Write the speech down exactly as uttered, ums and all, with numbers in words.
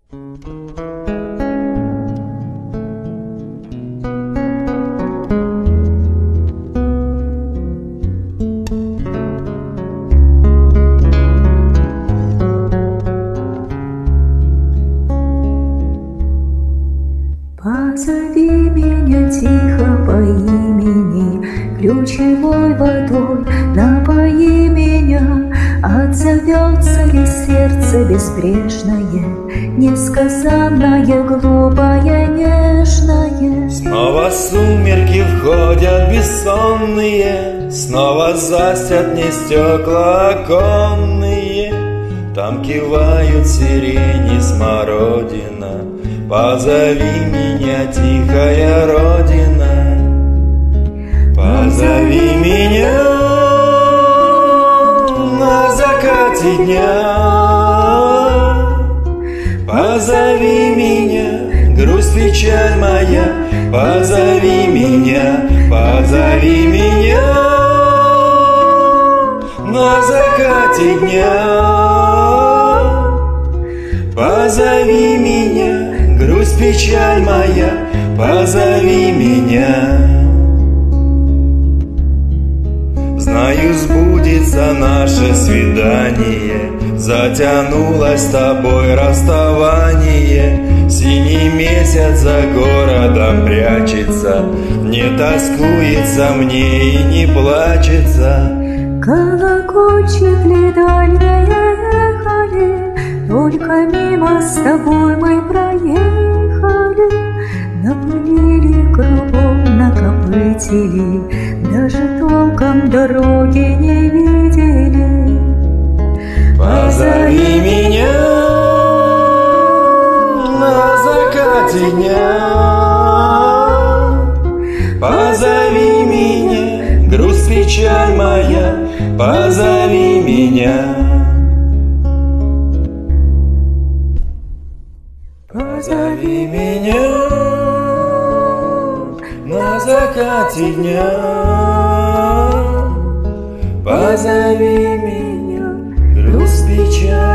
Позови меня тихо по имени, ключевой водой напои меня. Отзовется ли сердце безбрежное, несказанное, глупое, нежное? Снова сумерки входят бессонные, снова застят мне стекла оконные. Там кивают сирени, смородина. Позови меня, тихая родина, позови меня на закате дня. Позови меня, грусть, печаль моя, позови меня, позови меня на закате дня. Позови меня, грусть, печаль моя, позови меня. Знаю, сбудется наше свидание, затянулось с тобой расставание. Синий месяц за городом прячется, не тоскуется мне и не плачется. Колокольчик ли дальние ехали, только мимо с тобой мы проехали. Напылили кругом, накопытили, даже толком дороги не видели. Позови меня на закате дня. Позови меня, грусть, печаль моя, позови меня. Позови меня на закате дня. Позови меня, грусть, печаль.